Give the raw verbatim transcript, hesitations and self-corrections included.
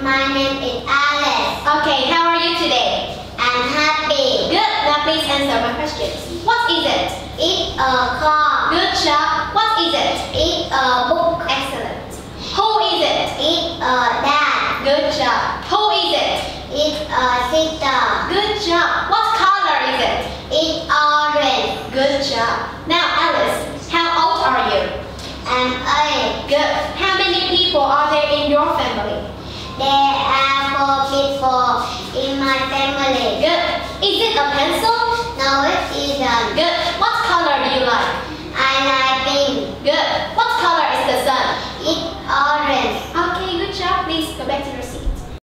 My name is Alice. Okay, how are you today? I'm happy. Good. Now please answer my questions. What is it? It's a car. Good job. What is it? It's a book. Excellent. Who is it? It's a dad. Good job. Who is it? It's a sister. Good job. What color is it? It's orange. Good job. Now Alice, how old are you? I'm eight. Good. How many people are there in your family? There are four people in my family. Good. Is it a pencil? No, it isn't. Good. What color do you like? I like pink. Good.